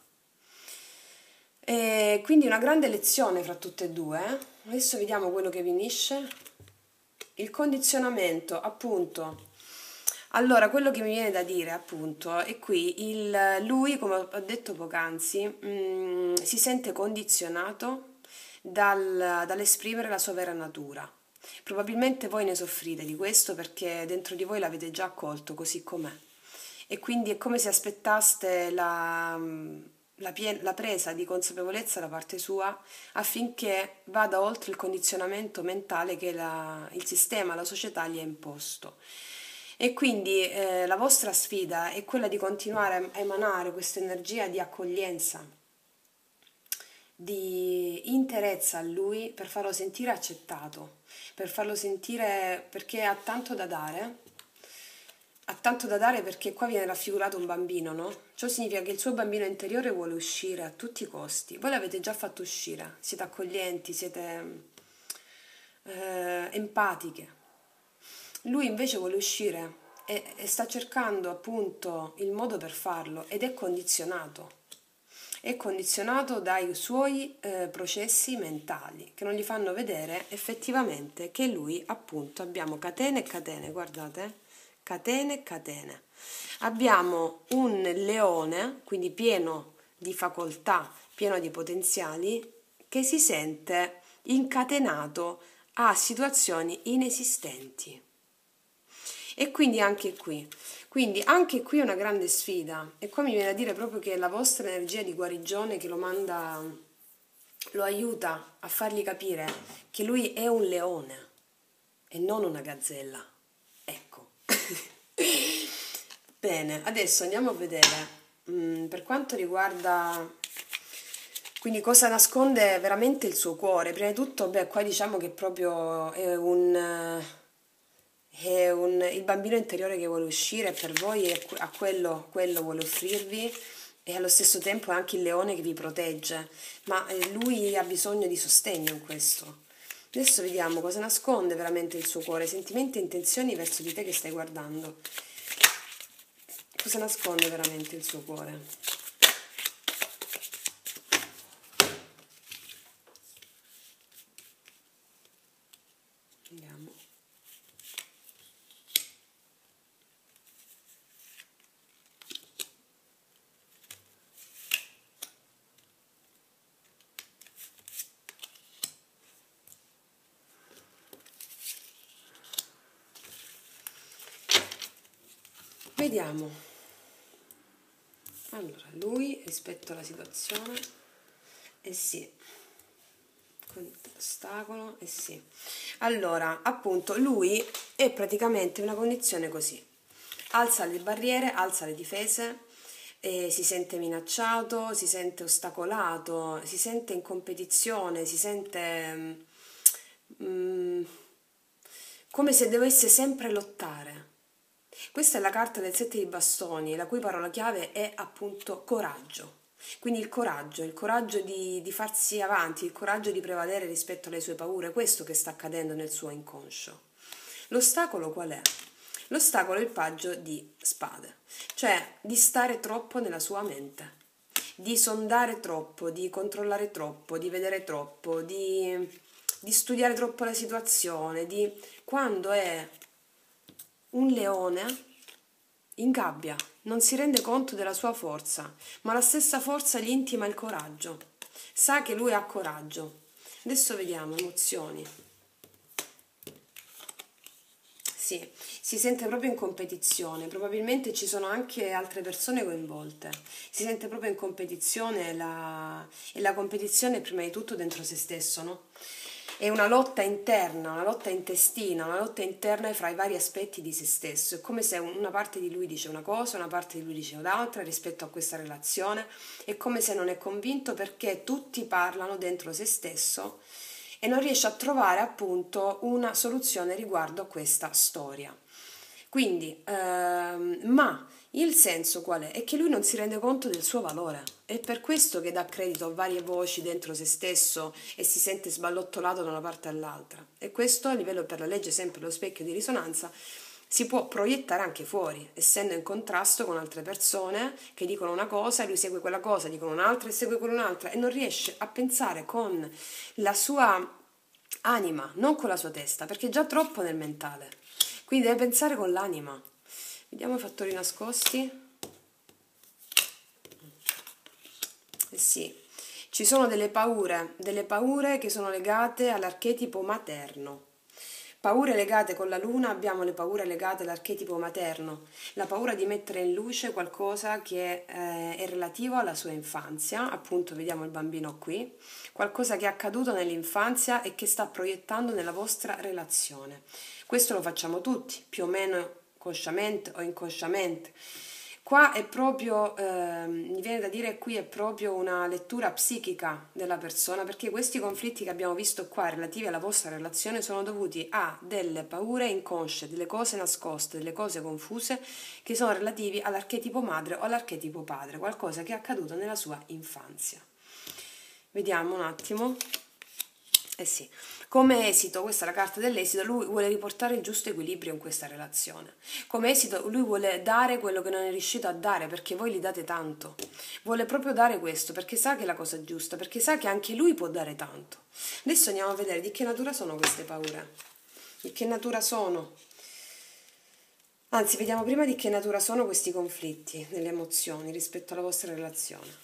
E quindi una grande lezione fra tutte e due. eh. Adesso vediamo quello che finisce. Il condizionamento, appunto. Allora, quello che mi viene da dire, appunto, è qui il, lui, come ho detto poc'anzi, mh, si sente condizionato dal- dall'esprimere la sua vera natura. Probabilmente voi ne soffrite di questo perché dentro di voi l'avete già accolto così com'è. E quindi è come se aspettaste la, la pie- la presa di consapevolezza da parte sua affinché vada oltre il condizionamento mentale che la- il sistema, la società gli ha imposto. E quindi eh, la vostra sfida è quella di continuare a emanare questa energia di accoglienza, di interezza a lui per farlo sentire accettato, per farlo sentire perché ha tanto da dare, ha tanto da dare perché qua viene raffigurato un bambino, no? Ciò significa che il suo bambino interiore vuole uscire a tutti i costi. Voi l'avete già fatto uscire, siete accoglienti, siete eh, empatiche. Lui invece vuole uscire e, e sta cercando appunto il modo per farlo ed è condizionato. È condizionato dai suoi eh, processi mentali che non gli fanno vedere effettivamente che lui appunto abbiamo catene e catene, guardate, catene, catene. Abbiamo un leone, quindi pieno di facoltà, pieno di potenziali, che si sente incatenato a situazioni inesistenti. E quindi anche qui, quindi anche qui è una grande sfida. E qua mi viene a dire proprio che la vostra energia di guarigione che lo manda, lo aiuta a fargli capire che lui è un leone e non una gazzella. Ecco. Bene, adesso andiamo a vedere mm, per quanto riguarda quindi cosa nasconde veramente il suo cuore. Prima di tutto, beh, qua diciamo che proprio è un, è un il bambino interiore che vuole uscire per voi e a quello, quello vuole offrirvi, e allo stesso tempo è anche il leone che vi protegge, ma eh, lui ha bisogno di sostegno in questo. Adesso vediamo cosa nasconde veramente il suo cuore, sentimenti e intenzioni verso di te che stai guardando. Cosa nasconde veramente il suo cuore? Vediamo. Vediamo. Allora, lui rispetto alla situazione, eh sì, con ostacolo, eh sì. Allora, appunto, lui è praticamente una condizione così. Alza le barriere, alza le difese, e si sente minacciato, si sente ostacolato, si sente in competizione, si sente mm, come se dovesse sempre lottare. Questa è la carta del sette di bastoni, la cui parola chiave è appunto coraggio. Quindi il coraggio, il coraggio di, di farsi avanti, il coraggio di prevalere rispetto alle sue paure, questo che sta accadendo nel suo inconscio. L'ostacolo qual è? L'ostacolo è il paggio di spade, cioè di stare troppo nella sua mente, di sondare troppo, di controllare troppo, di vedere troppo, di, di studiare troppo la situazione, di quando è un leone in gabbia, non si rende conto della sua forza, ma la stessa forza gli intima il coraggio. Sa che lui ha coraggio. Adesso vediamo emozioni. Sì, si sente proprio in competizione, probabilmente ci sono anche altre persone coinvolte. Si sente proprio in competizione e la, e la competizione è prima di tutto dentro se stesso, no? È una lotta interna, una lotta intestina, una lotta interna fra i vari aspetti di se stesso. È come se una parte di lui dice una cosa, una parte di lui dice un'altra rispetto a questa relazione. È come se non è convinto perché tutti parlano dentro se stesso e non riesce a trovare appunto una soluzione riguardo a questa storia. Quindi, ehm, ma il senso qual è? È che lui non si rende conto del suo valore. È per questo che dà credito a varie voci dentro se stesso e si sente sballottolato da una parte all'altra. E questo a livello, per la legge sempre lo specchio di risonanza, si può proiettare anche fuori, essendo in contrasto con altre persone che dicono una cosa e lui segue quella cosa, dicono un'altra e segue quell'altra e non riesce a pensare con la sua anima, non con la sua testa, perché è già troppo nel mentale. Quindi deve pensare con l'anima. Vediamo i fattori nascosti. Eh sì, ci sono delle paure, delle paure che sono legate all'archetipo materno. Paure legate con la luna, abbiamo le paure legate all'archetipo materno, la paura di mettere in luce qualcosa che eh, è relativo alla sua infanzia, appunto vediamo il bambino qui, qualcosa che è accaduto nell'infanzia e che sta proiettando nella vostra relazione. Questo lo facciamo tutti, più o meno consciamente o inconsciamente. Qua è proprio, eh, mi viene da dire, qui è proprio una lettura psichica della persona, perché questi conflitti che abbiamo visto qua relativi alla vostra relazione sono dovuti a delle paure inconsce, delle cose nascoste, delle cose confuse che sono relativi all'archetipo madre o all'archetipo padre, qualcosa che è accaduto nella sua infanzia. Vediamo un attimo. Eh sì, come esito, questa è la carta dell'esito, lui vuole riportare il giusto equilibrio in questa relazione. Come esito, lui vuole dare quello che non è riuscito a dare, perché voi gli date tanto. Vuole proprio dare questo, perché sa che è la cosa giusta, perché sa che anche lui può dare tanto. Adesso andiamo a vedere di che natura sono queste paure. Di che natura sono? Anzi, vediamo prima di che natura sono questi conflitti nelle emozioni rispetto alla vostra relazione.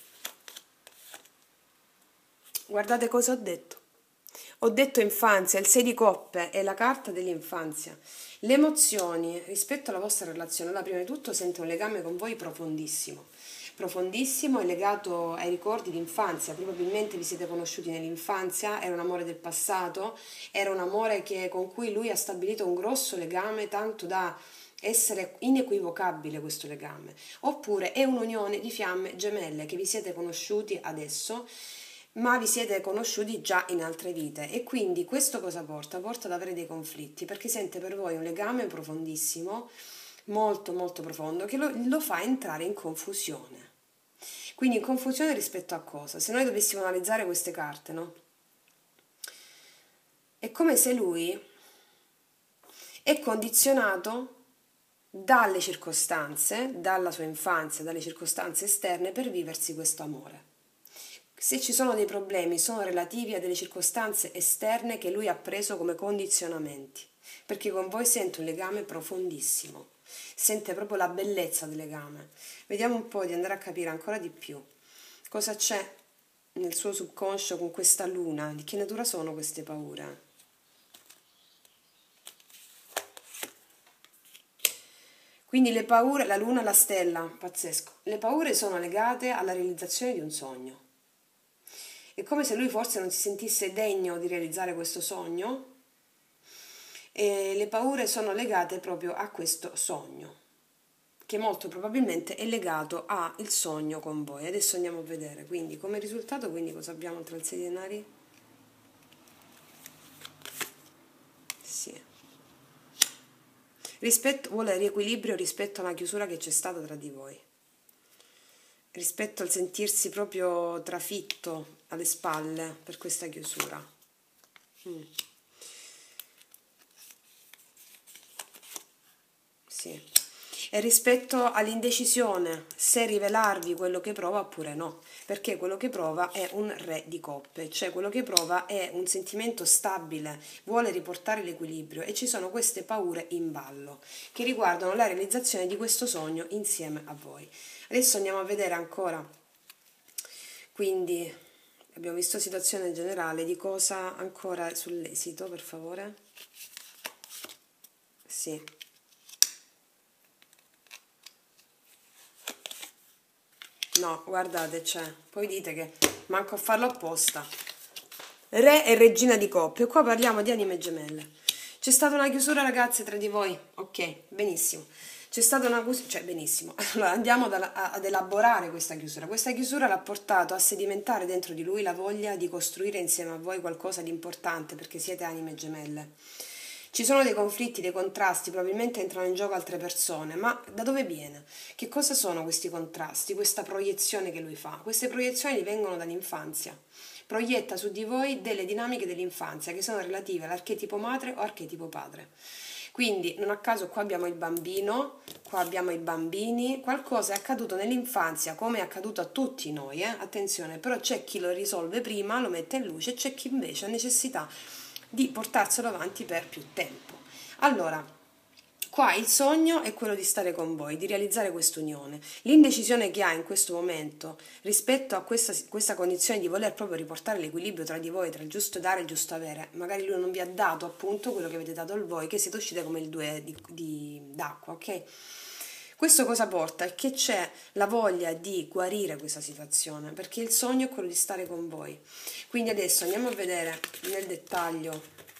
Guardate cosa ho detto. Ho detto infanzia, il sei di coppe è la carta dell'infanzia. Le emozioni rispetto alla vostra relazione, allora prima di tutto sente un legame con voi profondissimo. Profondissimo è legato ai ricordi d'infanzia, probabilmente vi siete conosciuti nell'infanzia, era un amore del passato, era un amore che- con cui lui ha stabilito un grosso legame, tanto da essere inequivocabile questo legame. Oppure è un'unione di fiamme gemelle che vi siete conosciuti adesso, ma vi siete conosciuti già in altre vite e quindi questo cosa porta? Porta ad avere dei conflitti perché sente per voi un legame profondissimo, molto molto profondo, che lo, lo fa entrare in confusione. Quindi in confusione rispetto a cosa? Se noi dovessimo analizzare queste carte, no? È come se lui è condizionato dalle circostanze, dalla sua infanzia, dalle circostanze esterne per viversi questo amore. Se ci sono dei problemi, sono relativi a delle circostanze esterne che lui ha preso come condizionamenti, perché con voi sente un legame profondissimo, sente proprio la bellezza del legame. Vediamo un po' di andare a capire ancora di più cosa c'è nel suo subconscio con questa luna, di che natura sono queste paure. Quindi le paure, la luna, la stella, pazzesco. Le paure sono legate alla realizzazione di un sogno. È come se lui forse non si sentisse degno di realizzare questo sogno e le paure sono legate proprio a questo sogno, che molto probabilmente è legato al sogno con voi. Adesso andiamo a vedere, quindi come risultato, quindi cosa abbiamo tra il sei di denari? Sì. Rispetto, vuole riequilibrio rispetto a una chiusura che c'è stata tra di voi, rispetto al sentirsi proprio trafitto alle spalle per questa chiusura. Mm. Sì. E rispetto all'indecisione, se rivelarvi quello che prova oppure no, perché quello che prova è un re di coppe, cioè quello che prova è un sentimento stabile, vuole riportare l'equilibrio e ci sono queste paure in ballo che riguardano la realizzazione di questo sogno insieme a voi. Adesso andiamo a vedere ancora, quindi abbiamo visto situazione generale, di cosa ancora sull'esito, per favore? Sì. No, guardate, c'è. Poi dite che manco a farlo apposta. Re e regina di coppie. Qua parliamo di anime gemelle. C'è stata una chiusura, ragazze, tra di voi. Ok, benissimo. C'è stata una chiusura, cioè benissimo. Allora andiamo ad, ad elaborare questa chiusura. Questa chiusura l'ha portato a sedimentare dentro di lui la voglia di costruire insieme a voi qualcosa di importante perché siete anime gemelle. Ci sono dei conflitti, dei contrasti, probabilmente entrano in gioco altre persone, ma da dove viene? Che cosa sono questi contrasti, questa proiezione che lui fa? Queste proiezioni vengono dall'infanzia. Proietta su di voi delle dinamiche dell'infanzia che sono relative all'archetipo madre o archetipo padre. Quindi, non a caso qua abbiamo il bambino, qua abbiamo i bambini, qualcosa è accaduto nell'infanzia come è accaduto a tutti noi, eh? Attenzione, però c'è chi lo risolve prima, lo mette in luce, e c'è chi invece ha necessità di portarselo avanti per più tempo. Allora, qua il sogno è quello di stare con voi, di realizzare quest'unione. L'indecisione che ha in questo momento rispetto a questa, questa condizione di voler proprio riportare l'equilibrio tra di voi, tra il giusto dare e il giusto avere, magari lui non vi ha dato appunto quello che avete dato voi, che siete uscite come il due di, di, d'acqua, ok? Questo cosa porta? È che c'è la voglia di guarire questa situazione, perché il sogno è quello di stare con voi. Quindi adesso andiamo a vedere nel dettaglio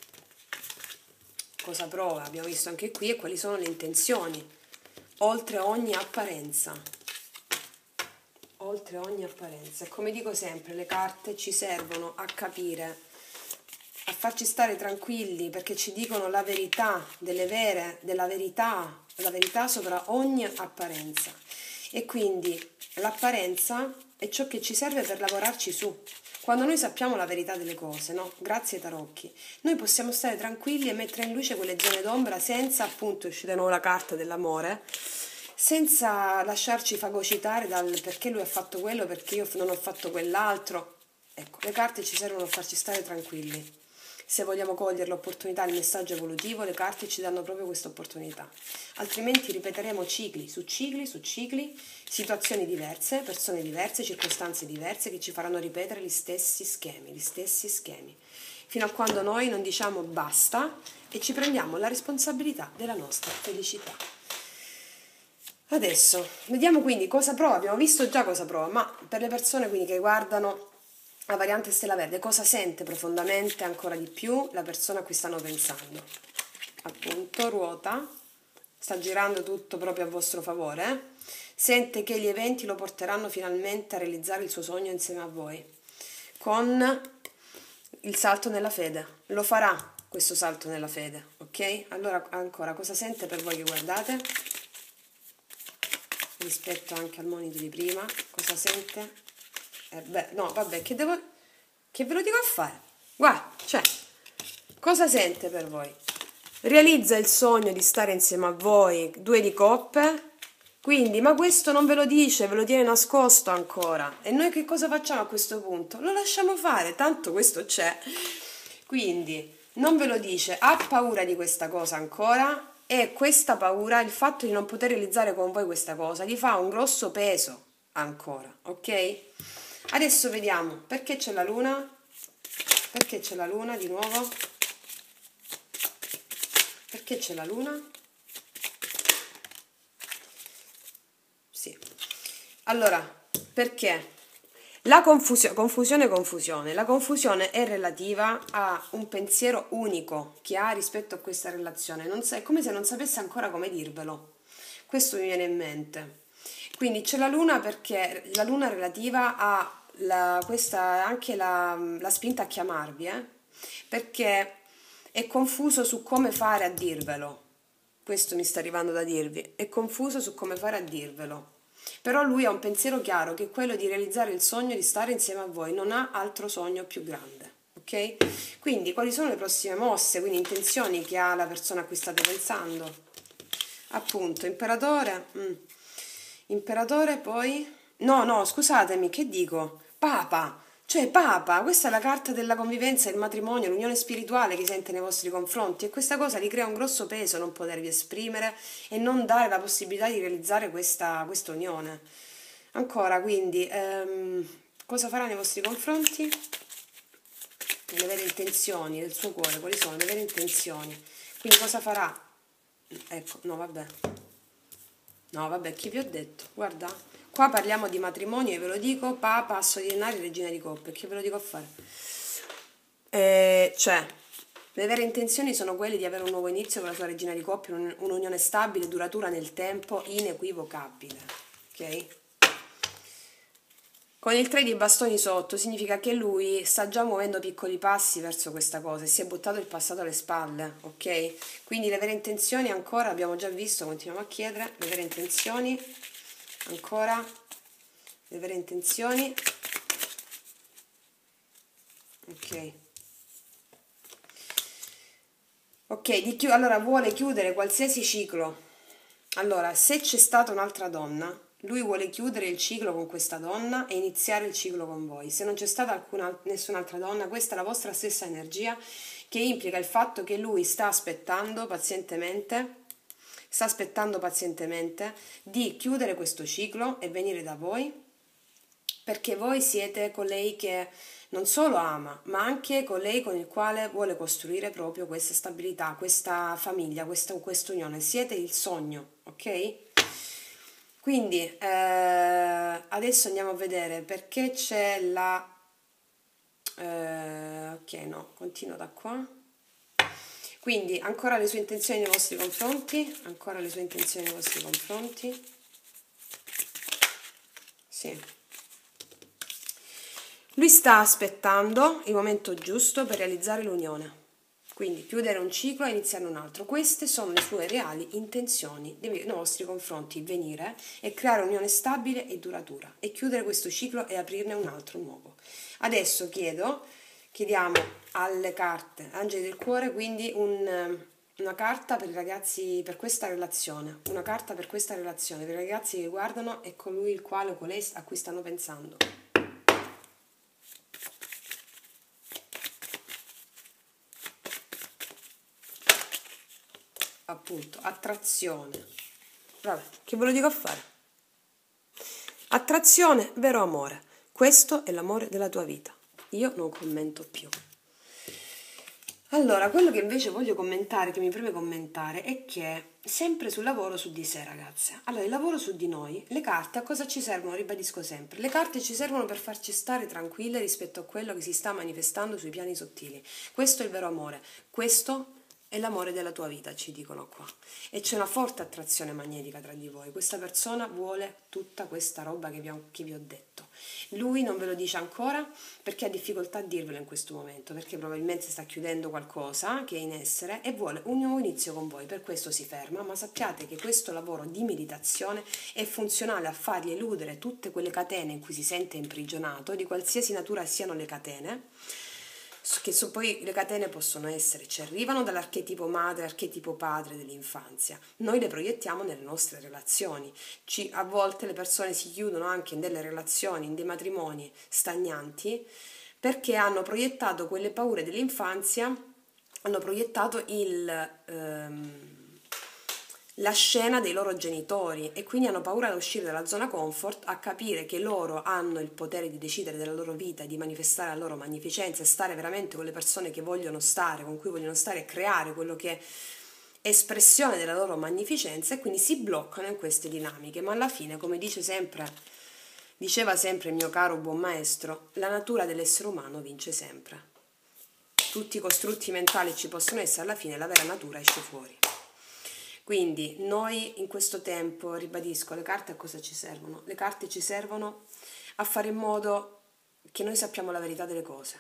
cosa prova, abbiamo visto anche qui, e quali sono le intenzioni, oltre ogni apparenza. Oltre ogni apparenza. E come dico sempre, le carte ci servono a capire, a farci stare tranquilli, perché ci dicono la verità delle vere, della verità, la verità sopra ogni apparenza. E quindi l'apparenza è ciò che ci serve per lavorarci su. Quando noi sappiamo la verità delle cose, no? Grazie ai tarocchi, noi possiamo stare tranquilli e mettere in luce quelle zone d'ombra senza, appunto, uscire di nuovo la carta dell'amore, senza lasciarci fagocitare dal perché lui ha fatto quello, perché io non ho fatto quell'altro. Ecco, le carte ci servono a farci stare tranquilli. Se vogliamo cogliere l'opportunità, il messaggio evolutivo, le carte ci danno proprio questa opportunità. Altrimenti ripeteremo cicli su cicli su cicli, situazioni diverse, persone diverse, circostanze diverse che ci faranno ripetere gli stessi schemi, gli stessi schemi, fino a quando noi non diciamo basta e ci prendiamo la responsabilità della nostra felicità. Adesso vediamo quindi cosa prova. Abbiamo visto già cosa prova, ma per le persone quindi che guardano la variante stella verde, cosa sente profondamente ancora di più la persona a cui stanno pensando? Appunto, ruota, sta girando tutto proprio a vostro favore, eh? Sente che gli eventi lo porteranno finalmente a realizzare il suo sogno insieme a voi, con il salto nella fede. Lo farà questo salto nella fede, ok? Allora ancora, cosa sente per voi che guardate? Rispetto anche al monito di prima, cosa sente? Eh beh, no, vabbè, che devo... che ve lo dico a fare? Guarda, cioè, cosa sente per voi? Realizza il sogno di stare insieme a voi, due di coppe, quindi, ma questo non ve lo dice, ve lo tiene nascosto ancora. E noi che cosa facciamo a questo punto? Lo lasciamo fare, tanto questo c'è. Quindi, non ve lo dice, ha paura di questa cosa ancora, e questa paura, il fatto di non poter realizzare con voi questa cosa, gli fa un grosso peso ancora, ok? Adesso vediamo perché c'è la luna, perché c'è la luna di nuovo, perché c'è la luna, sì, allora, perché la confusione, confusione, confusione, la confusione è relativa a un pensiero unico che ha rispetto a questa relazione, non sa, è come se non sapesse ancora come dirvelo, questo mi viene in mente. Quindi c'è la luna perché la luna è relativa a la, questa, anche la, la spinta a chiamarvi, eh? Perché è confuso su come fare a dirvelo. Questo mi sta arrivando da dirvi. È confuso su come fare a dirvelo. Però lui ha un pensiero chiaro che è quello di realizzare il sogno di stare insieme a voi. Non ha altro sogno più grande. Ok? Quindi quali sono le prossime mosse, quindi intenzioni che ha la persona a cui state pensando? Appunto, imperatore... Mm. Imperatore poi... No, no, scusatemi, che dico? Papa! Cioè, Papa, questa è la carta della convivenza, il matrimonio, l'unione spirituale che sente nei vostri confronti e questa cosa gli crea un grosso peso non potervi esprimere e non dare la possibilità di realizzare questa, questa unione. Ancora, quindi, ehm, cosa farà nei vostri confronti? Le vere intenzioni del suo cuore, quali sono le vere intenzioni? Quindi cosa farà? Ecco, no, vabbè. No, vabbè, chi vi ho detto? Guarda, qua parliamo di matrimonio e ve lo dico, Papa, asso di denari, regina di coppe, che ve lo dico a fare? Eh, cioè, le vere intenzioni sono quelle di avere un nuovo inizio con la sua regina di coppe, un- un'unione stabile, duratura nel tempo, inequivocabile, ok? Con il tre di bastoni sotto significa che lui sta già muovendo piccoli passi verso questa cosa e si è buttato il passato alle spalle, ok? Quindi le vere intenzioni ancora, abbiamo già visto, continuiamo a chiedere, le vere intenzioni, ancora, le vere intenzioni, ok. Ok, di chi- allora vuole chiudere qualsiasi ciclo. Allora, se c'è stata un'altra donna, lui vuole chiudere il ciclo con questa donna e iniziare il ciclo con voi. Se non c'è stata alcuna, nessun'altra donna, questa è la vostra stessa energia che implica il fatto che lui sta aspettando pazientemente, sta aspettando pazientemente di chiudere questo ciclo e venire da voi perché voi siete colei che non solo ama, ma anche colei con il quale vuole costruire proprio questa stabilità, questa famiglia, questa, questa unione. Siete il sogno, ok? Quindi eh, adesso andiamo a vedere perché c'è la... eh, ok, no, continuo da qua. Quindi ancora le sue intenzioni nei vostri confronti, ancora le sue intenzioni nei vostri confronti. Sì. Lui sta aspettando il momento giusto per realizzare l'unione, quindi chiudere un ciclo e iniziare un altro. Queste sono le sue reali intenzioni nei vostri confronti, venire e creare un'unione stabile e duratura e chiudere questo ciclo e aprirne un altro nuovo. Adesso chiedo, chiediamo alle carte, angeli del cuore, quindi un, una carta per i ragazzi, per questa relazione, una carta per questa relazione, per i ragazzi che guardano e colui il quale o colei a cui stanno pensando. appunto, attrazione. Vabbè, che ve lo dico a fare? Attrazione, vero amore. Questo è l'amore della tua vita. Io non commento più. Allora, quello che invece voglio commentare, che mi preme commentare, è che sempre sul lavoro su di sé, ragazze. Allora, il lavoro su di noi, le carte a cosa ci servono? Ribadisco sempre. Le carte ci servono per farci stare tranquille rispetto a quello che si sta manifestando sui piani sottili. Questo è il vero amore. Questo è l'amore della tua vita, ci dicono qua. E c'è una forte attrazione magnetica tra di voi. Questa persona vuole tutta questa roba che vi ho, che vi ho detto. Lui non ve lo dice ancora perché ha difficoltà a dirvelo in questo momento, perché probabilmente sta chiudendo qualcosa che è in essere e vuole un nuovo inizio con voi, per questo si ferma, ma sappiate che questo lavoro di meditazione è funzionale a fargli eludere tutte quelle catene in cui si sente imprigionato, di qualsiasi natura siano le catene, che so, poi le catene possono essere, ci arrivano dall'archetipo madre, archetipo padre dell'infanzia, noi le proiettiamo nelle nostre relazioni, ci, a volte le persone si chiudono anche in delle relazioni, in dei matrimoni stagnanti, perché hanno proiettato quelle paure dell'infanzia, hanno proiettato il... Ehm, la scena dei loro genitori e quindi hanno paura di uscire dalla zona comfort, a capire che loro hanno il potere di decidere della loro vita, di manifestare la loro magnificenza e stare veramente con le persone che vogliono stare, con cui vogliono stare e creare quello che è espressione della loro magnificenza, e quindi si bloccano in queste dinamiche. Ma alla fine, come dice sempre, diceva sempre il mio caro buon maestro, la natura dell'essere umano vince sempre. Tutti i costrutti mentali ci possono essere, alla fine la vera natura esce fuori. Quindi noi in questo tempo, ribadisco, le carte a cosa ci servono? Le carte ci servono a fare in modo che noi sappiamo la verità delle cose.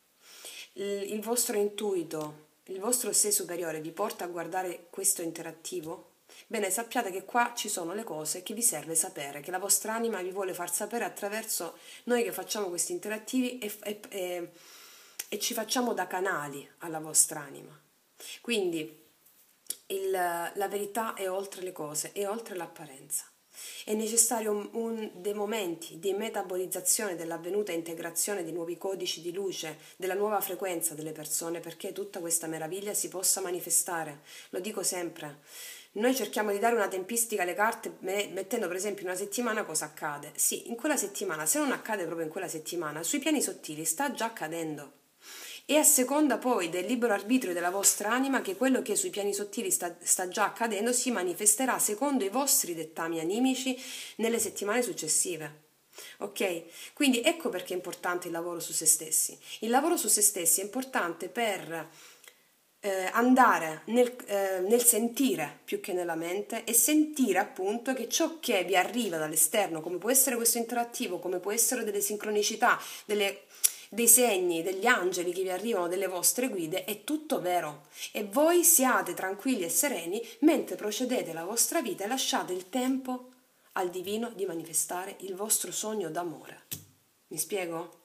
Il, il vostro intuito, il vostro sé superiore vi porta a guardare questo interattivo? Bene, sappiate che qua ci sono le cose che vi serve sapere, che la vostra anima vi vuole far sapere attraverso noi che facciamo questi interattivi e, e, e, e ci facciamo da canali alla vostra anima. Quindi Il, la verità è oltre le cose, è oltre l'apparenza. È necessario un, un, dei momenti di metabolizzazione dell'avvenuta integrazione di nuovi codici di luce, della nuova frequenza delle persone, perché tutta questa meraviglia si possa manifestare. Lo dico sempre. Noi cerchiamo di dare una tempistica alle carte mettendo per esempio una settimana cosa accade. Sì, in quella settimana, se non accade proprio in quella settimana, sui piani sottili sta già accadendo. E a seconda poi del libero arbitrio della vostra anima che quello che sui piani sottili sta, sta già accadendo si manifesterà secondo i vostri dettami animici nelle settimane successive. Ok? Quindi ecco perché è importante il lavoro su se stessi. Il lavoro su se stessi è importante per eh, andare nel, eh, nel sentire più che nella mente e sentire appunto che ciò che vi arriva dall'esterno, come può essere questo interattivo, come può essere delle sincronicità, delle... dei segni, degli angeli che vi arrivano, delle vostre guide, è tutto vero e voi siate tranquilli e sereni mentre procedete la vostra vita e lasciate il tempo al divino di manifestare il vostro sogno d'amore. Mi spiego?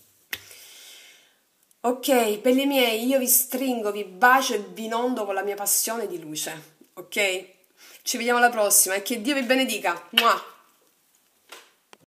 Ok, belli miei, io vi stringo, vi bacio e vi inondo con la mia passione di luce, ok? Ci vediamo alla prossima e che Dio vi benedica. Mua!